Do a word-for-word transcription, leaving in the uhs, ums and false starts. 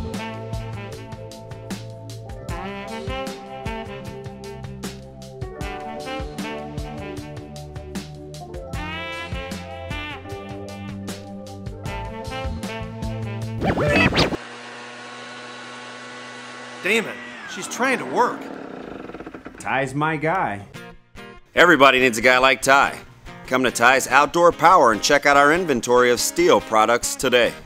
Damon, she's trying to work. Ty's my guy. Everybody needs a guy like Ty. Come to Ty's Outdoor Power and check out our inventory of Stihl products today.